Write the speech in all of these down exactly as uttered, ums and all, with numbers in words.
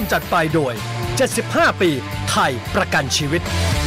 จัดไปโดยเจ็ดสิบห้าปีไทยประกันชีวิต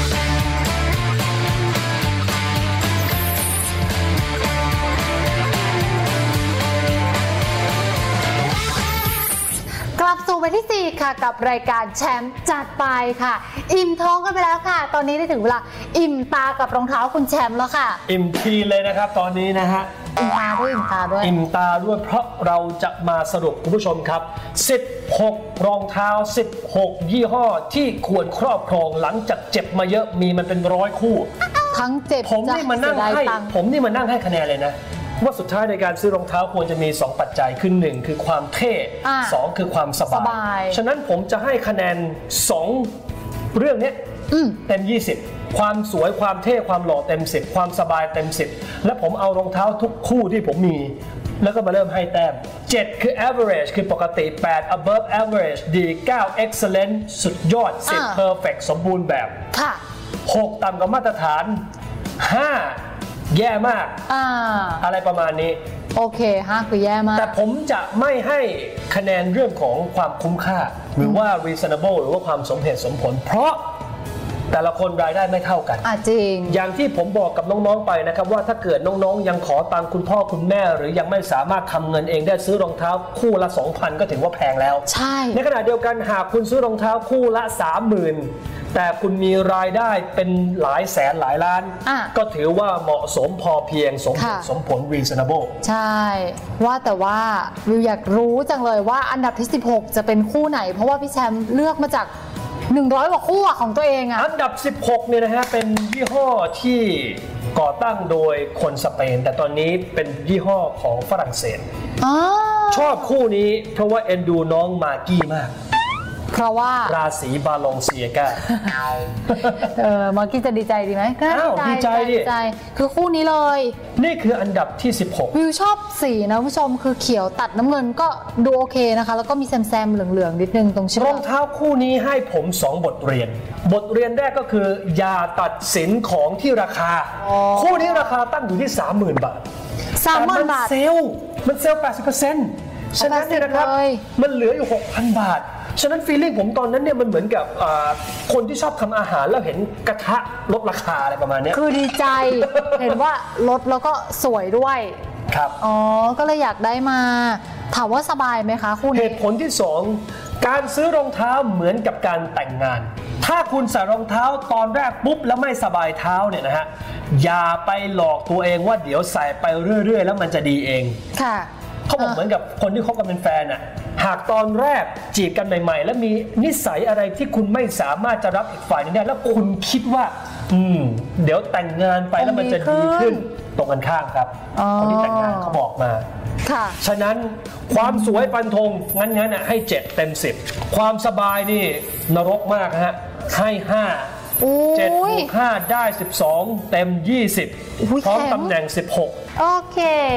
กลับสู่วันที่สี่ค่ะกับรายการแชมป์จัดไปค่ะอิ่มท้องกันไปแล้วค่ะตอนนี้ได้ถึงเวลาอิ่มตากับรองเท้าคุณแชมป์แล้วค่ะอิ่มทีเลยนะครับตอนนี้นะฮะอิ่มตาด้วยอิ่มตาด้วยอิ่มตาด้วยเพราะเราจะมาสรุปคุณผู้ชมครับสิบหกรองเท้าสิบหกยี่ห้อที่ควรครอบครองหลังจากเจ็บมาเยอะมีมันเป็นร้อยคู่ทั้งเจ็บผมนี่มานั่งให้ผมนี่มานั่งให้คะแนนเลยนะว่าสุดท้ายในการซื้อรองเท้าควรจะมีสองปัจจัยคือหนึ่งคือความเท่สองคือความสบายฉะนั้นผมจะให้คะแนนสองเรื่องนี้เต็มยี่สิบความสวยความเท่ความหล่อเต็มสิบความสบายเต็มสิบและผมเอารองเท้าทุกคู่ที่ผมมีแล้วก็มาเริ่มให้แต้มเจ็ดคือ average คือปกติแปด above average ดีเก้า excellent สุดยอดสิบ perfect สมบูรณ์แบบหกต่ำกว่ามาตรฐานห้าแย่มากอ่าอะไรประมาณนี้โอเคห้าคือแย่มากแต่ผมจะไม่ให้คะแนนเรื่องของความคุ้มค่าหรือว่า reasonable หรือว่าความสมเหตุสมผลเพราะแต่ละคนรายได้ไม่เท่ากันอ่ะจริงอย่างที่ผมบอกกับน้องๆไปนะครับว่าถ้าเกิดน้องๆยังขอตังคุณพ่อคุณแม่หรือยังไม่สามารถทำเงินเองได้ซื้อรองเท้าคู่ละ สองพัน ก็ถือว่าแพงแล้วใช่ในขณะเดียวกันหากคุณซื้อรองเท้าคู่ละ สามหมื่นแต่คุณมีรายได้เป็นหลายแสนหลายล้านก็ถือว่าเหมาะสมพอเพียงสมสมผล reasonable ใช่ว่าแต่ว่าวิวอยากรู้จังเลยว่าอันดับที่สิบหกจะเป็นคู่ไหนเพราะว่าพี่แชมป์เลือกมาจากหนึ่งร้อยกว่าคู่ของตัวเองอ่ะอันดับสิบหกเนี่ยนะฮะเป็นยี่ห้อที่ก่อตั้งโดยคนสเปนแต่ตอนนี้เป็นยี่ห้อของฝรั่งเศสชอบคู่นี้เพราะว่าเอ็นดูน้องมากกี้มากเพราะว่าราศีบาลองเซียกาเออมากี้จะดีใจดีไหมก็ดีใจดิคือคู่นี้เลยนี่คืออันดับที่สิบหกวิวชอบสีนะผู้ชมคือเขียวตัดน้ำเงินก็ดูโอเคนะคะแล้วก็มีแซมๆเหลืองๆนิดนึงตรงเชือกรองเท้าคู่นี้ให้ผมสองบทเรียนบทเรียนแรกก็คืออย่าตัดสินของที่ราคาคู่นี้ราคาตั้งอยู่ที่ สามหมื่น บาทสามหมื่น บาทเซลล์มันเซลล์ แปดสิบเปอร์เซ็นต์ ฉะนั้นเนี่ยนะครับมันเหลืออยู่ หกพัน บาทฉะนั้นฟีลลิ่งผมตอนนั้นเนี่ยมันเหมือนกับคนที่ชอบทำอาหารแล้วเห็นกระทะลดราคาอะไรประมาณนี้คือดีใจ เห็นว่าลดแล้วก็สวยด้วยครับอ๋อก็เลยอยากได้มาถามว่าสบายไหมคะคุณเหตุผลที่สองการซื้อรองเท้าเหมือนกับการแต่งงานถ้าคุณใส่รองเท้าตอนแรกปุ๊บแล้วไม่สบายเท้าเนี่ยนะฮะอย่าไปหลอกตัวเองว่าเดี๋ยวใส่ไปเรื่อยๆแล้วมันจะดีเองค่ะเขาบอกเหมือนกับคนที่คบกันเป็นแฟนอ่ะหากตอนแรกจีบกันใหม่ๆแล้วมีนิสัยอะไรที่คุณไม่สามารถจะรับอีกฝ่ายนึงได้แล้วคุณคิดว่าอืมเดี๋ยวแต่งงานไปแล้วมันจะดีขึ้นตรงกันข้ามครับคนที่แต่งงานเขาบอกมาค่ะฉะนั้นความสวยฟันธงงั้นงั้นอ่ะให้เจ็ดเต็มสิบความสบายนี่นรกมากฮะให้ห้าเจ็ดบวกห้าได้สิบสองเต็มยี่สิบพร้อมตำแหน่งสิบหกโอเค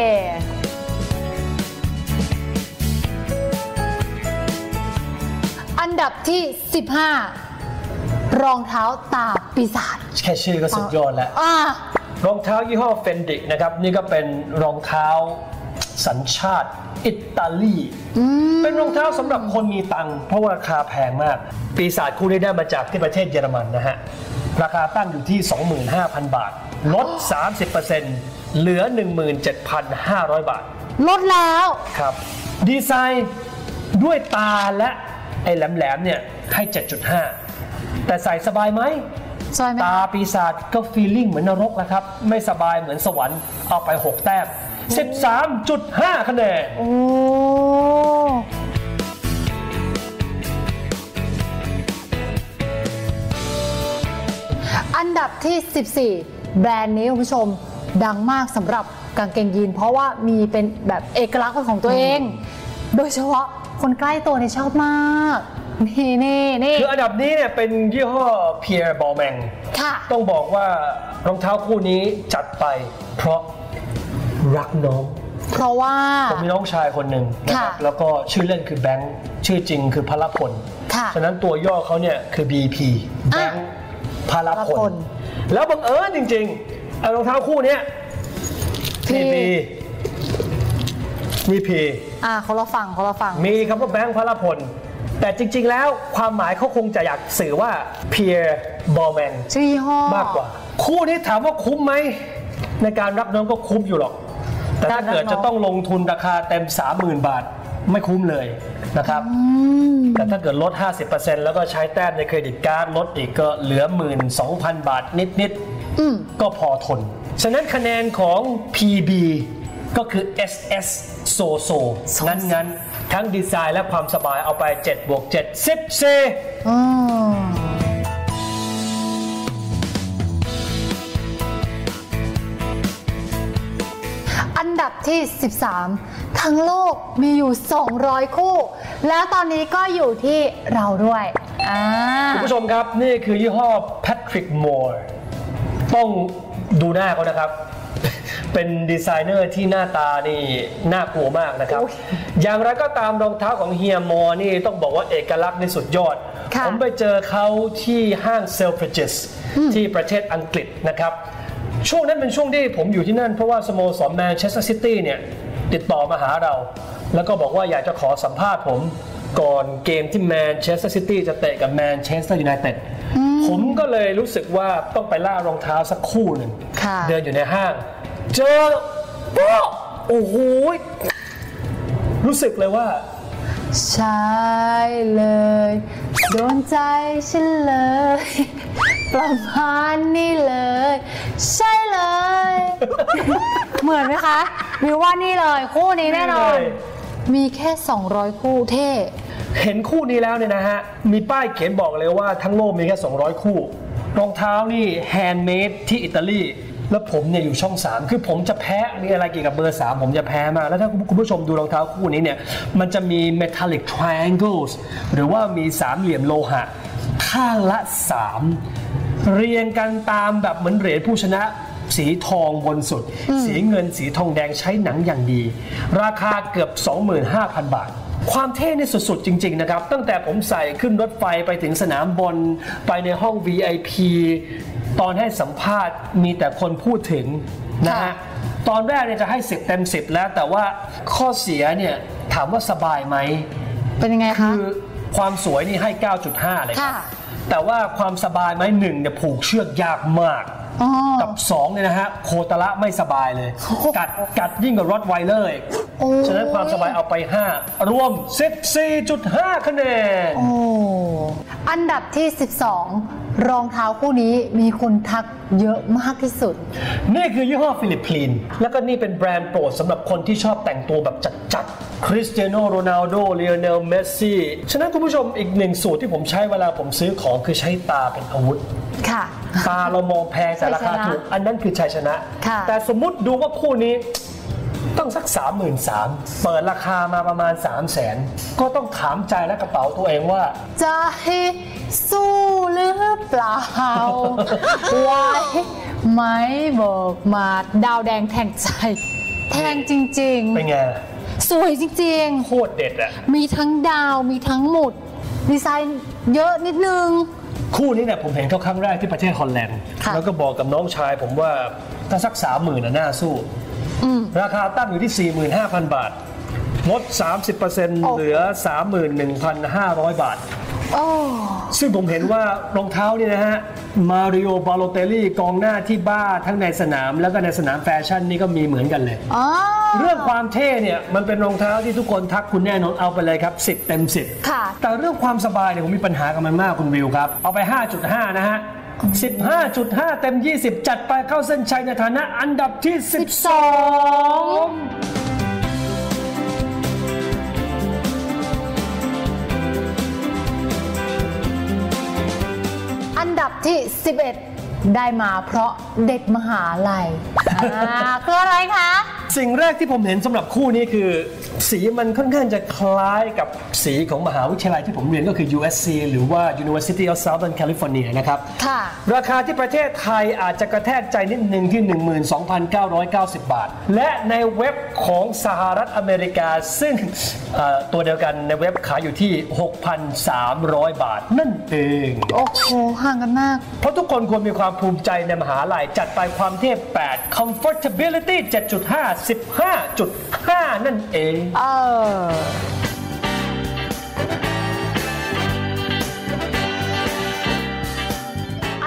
อันดับที่สิบห้ารองเท้าตาปีศาจแค่ชื่อก็สุดยอดแล้วรองเท้ายี่ห้อเฟนดิกนะครับนี่ก็เป็นรองเท้าสัญชาติอิตาลีเป็นรองเท้าสำหรับคนมีตังค์เพราะว่าราคาแพงมากปีศาจคู่นี้ได้มาจากที่ประเทศเยอรมันนะฮะราคาตั้งอยู่ที่ สองหมื่นห้าพัน บาทลด สามสิบเปอร์เซ็นต์ เหลือ หนึ่งหมื่นเจ็ดพันห้าร้อย บาทลดแล้วครับดีไซน์ด้วยตาและไอ้แหลมๆเนี่ยให้ เจ็ดจุดห้า แต่ใส่สบายไหมตาปีศาจก็ฟีลลิ่งเหมือนนรกแล้วครับไม่สบายเหมือนสวรรค์เอาไปหกแต้ม สิบสามจุดห้า คะแนนโอ้อันดับที่สิบสี่แบรนด์นี้คุณผู้ชมดังมากสำหรับกางเกงยีนเพราะว่ามีเป็นแบบเอกลักษณ์ของตัวเองโดยเฉพาะคนใกล้ตัวเนี่ยชอบมากนี่นี่นี่คืออันดับนี้เนี่ยเป็นยี่ห้อเพียร์บอลแมงต้องบอกว่ารองเท้าคู่นี้จัดไปเพราะรักน้องเพราะว่าผมมีน้องชายคนหนึ่งนะครับแล้วก็ชื่อเล่นคือแบงค์ชื่อจริงคือพลพลฉะนั้นตัวย่อเขาเนี่ยคือ บี พี แบงค์พลพลแล้วบังเอิญจริงๆไอ้รองเท้าคู่นี้พีพีมีพีอ่าเขาเราฟังเขาเราฟังมีคำว่าแบงค์พลพล แแต่จริงๆแล้วความหมายเขาคงจะอยากสื่อว่า Pierre Balmain ชื่อยี่ห้อมากกว่าคู่นี้ถามว่าคุ้มไหมในการรับน้องก็คุ้มอยู่หรอกแต่ถ้าเกิดจะต้องลงทุนราคาเต็ม สามหมื่น บาทไม่คุ้มเลยนะครับแต่ถ้าเกิดลด ห้าสิบเปอร์เซ็นต์ แล้วก็ใช้แต้มในเครดิตการ์ดลดอีกก็เหลือ หนึ่งหมื่นสองพัน บาทนิดๆก็พอทนฉะนั้นคะแนนของ พี บี ก็คือ เอส เอส โซโซงั้นๆทั้งดีไซน์และความสบายเอาไปเจ็ดบวกเจ็ด สิบสี่อันดับที่สิบสามทั้งโลกมีอยู่สองร้อยคู่แล้วตอนนี้ก็อยู่ที่เราด้วยคุณผู้ชมครับนี่คือยี่ห้อ Patrick Moore ต้องดูหน้าเขานะครับเป็นดีไซเนอร์ที่หน้าตานี่น่ากลัวมากนะครับอย่างไรก็ตามรองเท้าของเฮียมอร์นี่ต้องบอกว่าเอกลักษณ์ในสุดยอดผมไปเจอเขาที่ห้าง Selfridges ที่ประเทศอังกฤษนะครับช่วงนั้นเป็นช่วงที่ผมอยู่ที่นั่นเพราะว่าสโมสรแมนเชสเตอร์ซิตี้เนี่ยติดต่อมาหาเราแล้วก็บอกว่าอยากจะขอสัมภาษณ์ผมก่อนเกมที่แมนเชสเตอร์ซิตี้จะเตะกับแมนเชสเตอร์ยูไนเต็ดผมก็เลยรู้สึกว่าต้องไปล่ารองเท้าสักคู่หนึ่งเดินอยู่ในห้างเจอโอ้โหรู้สึกเลยว่าใช่เลยโดนใจฉันเลยประมาณนี้เลยใช่เลยเหมือนไหมคะวิวว่านี่เลยคู่นี้แน่นอนมีแค่สองร้อยคู่เท่เห็นคู่นี้แล้วเนี่ยนะฮะมีป้ายเขียนบอกเลยว่าทั้งโลกมีแค่สองร้อยคู่รองเท้านี่แฮนด์เมดที่อิตาลีแล้วผมเนี่ยอยู่ช่องสามคือผมจะแพ้มีอะไรเกี่ยวกับเบอร์สามผมจะแพ้มากแล้วถ้าคุณผู้ชมดูรองเท้าคู่นี้เนี่ยมันจะมี metallic triangles หรือว่ามีสามเหลี่ยมโลหะข้างละสามเรียงกันตามแบบเหมือนเหรียญผู้ชนะสีทองบนสุดสีเงินสีทองแดงใช้หนังอย่างดีราคาเกือบ สองหมื่นห้าพัน บาทความเท่นี่สุดๆจริงๆนะครับตั้งแต่ผมใส่ขึ้นรถไฟไปถึงสนามบอลไปในห้อง วี ไอ พี ตอนให้สัมภาษณ์มีแต่คนพูดถึงนะฮะตอนแรกเนี่ยจะให้สิบเต็มสิบแล้วแต่ว่าข้อเสียเนี่ยถามว่าสบายไหมเป็นยังไงคะคือความสวยนี่ให้ เก้าจุดห้า เลยครับแต่ว่าความสบายไหมหนึ่งเนี่ยผูกเชือกยากมากกับสองเนี่ยนะฮะโคตระไม่สบายเลยกัดกัดยิ่งกว่ารอตไวเลอร์อีกฉะนั้นความสบายเอาไปห้ารวม สิบสี่จุดห้า คะแนนโอ้อันดับที่สิบสองรองเท้าคู่นี้มีคนทักเยอะมากที่สุดนี่คือยี่ห้อฟิลิปพลีนแล้วก็นี่เป็นแบรนด์โปรดสำหรับคนที่ชอบแต่งตัวแบบจัดๆคริสเตียโนโรนัลโดเลโอเนลเมสซี่ฉะนั้นคุณผู้ชมอีกหนึ่งสูตรที่ผมใช้เวลาผมซื้อของคือใช้ตาเป็นอาวุธค่ะตาเรามองแพงแต่ราคาถูกอันนั้นคือชัยชนะแต่สมมุติดูว่าคู่นี้ต้องสัก สามหมื่นสามพัน เปิดราคามาประมาณ สามแสน ก็ต้องถามใจและกระเป๋าตัวเองว่าจะให้สู้หรือเปล่าไว้ไหมบอกมาดาวแดงแทงใจแทงจริงๆเป็นไงสวยจริงๆโคตรเด็ดอะมีทั้งดาวมีทั้งหมุดดีไซน์เยอะนิดนึงคู่นี้เนี่ยผมเห็นเขาครั้งแรกที่ประเทศฮอลแลนด์แล้วก็บอกกับน้องชายผมว่าถ้าสัก สามหมื่น น่ะน่าสู้ราคาตั้งอยู่ที่ สี่หมื่นห้าพัน บาทลด สามสิบเปอร์เซ็นต์ เหลือ สามหมื่นหนึ่งพันห้าร้อย บาทซึ่งผมเห็นว่ารองเท้านี่นะฮะมาริโอบาโลเตลลี่กองหน้าที่บ้าทั้งในสนามแล้วก็ในสนามแฟชั่นนี่ก็มีเหมือนกันเลยเรื่องความเท่เนี่ยมันเป็นรองเท้าที่ทุกคนทักคุณแน่นอนเอาไปเลยครับสิบเต็มสิบแต่เรื่องความสบายเนี่ยผมมีปัญหากับมันมากคุณวิวครับเอาไป ห้าจุดห้า นะฮะ สิบห้าจุดห้า เต็มยี่สิบจัดไปเข้าเส้นชัยในฐานะอันดับที่สิบสองอันดับที่สิบเอ็ดได้มาเพราะเด็กมหาลัยคืออะไรคะสิ่งแรกที่ผมเห็นสำหรับคู่นี้คือสีมันค่อนข้างจะคล้ายกับสีของมหาวิทยาลัยที่ผมเรียนก็คือ ยู เอส ซี หรือว่า University of Southern California นะครับราคาที่ประเทศไทยอาจจะกระแทกใจนิดนึงที่ หนึ่งหมื่นสองพันเก้าร้อยเก้าสิบ บาทและในเว็บของสหรัฐอเมริกาซึ่งตัวเดียวกันในเว็บขายอยู่ที่ หกพันสามร้อย บาทนั่นเองโอ้โหห่างกันมากเพราะทุกคนควรมีความภูมิใจในมหาลัยจัดไปความเทพแปด comfortability เจ็ดจุดห้า สิบห้าจุดห้า นั่นเองเออ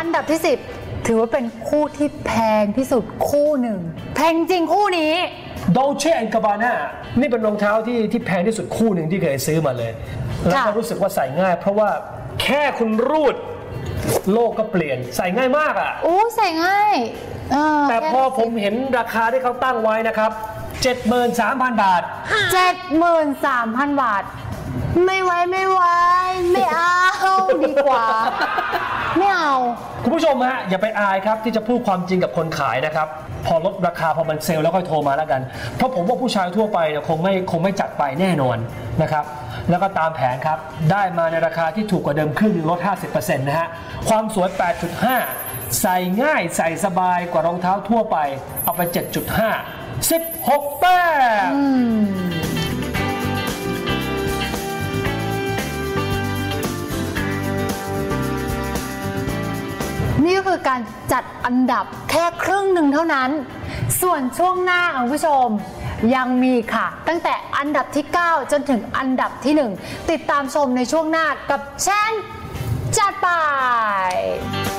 นดับที่สิบถือว่าเป็นคู่ที่แพงที่สุดคู่หนึ่งแพงจริงคู่นี้ Dolce and Gabbana นี่เป็นรองเท้าที่ที่แพงที่สุดคู่หนึ่งที่เคยซื้อมาเลยแล้วก็รู้สึกว่าใส่ง่ายเพราะว่าแค่คุณรูดโลกก็เปลี่ยนใส่ง่ายมากอ่ะโอ้ใส่ง่ายแต่พอผมเห็นราคาที่เขาตั้งไว้นะครับ เจ็ดหมื่นสามพัน บาทเจ็ดหมื่นสามพัน บาทไม่ไหวไม่ไหวไม่เอาดีกว่าไม่เอาคุณผู้ชมฮะอย่าไปอายครับที่จะพูดความจริงกับคนขายนะครับพอลดราคาพอมันเซลล์แล้วค่อยโทรมาแล้วกันเพราะผมว่าผู้ชายทั่วไปเนี่ยคงไม่คงไม่จัดไปแน่นอนนะครับแล้วก็ตามแผนครับได้มาในราคาที่ถูกกว่าเดิมครึ่งลด ห้าสิบเปอร์เซ็นต์ นะฮะความสวย แปดจุดห้า ใส่ง่ายใส่สบายกว่ารองเท้าทั่วไปเอาไป เจ็ดจุดห้า สิบหกแต้มนี่ก็คือการจัดอันดับแค่ครึ่งหนึ่งเท่านั้นส่วนช่วงหน้าคุณผู้ชมยังมีค่ะตั้งแต่อันดับที่เก้าจนถึงอันดับที่หนึ่งติดตามชมในช่วงหน้ากับแชนจัดไป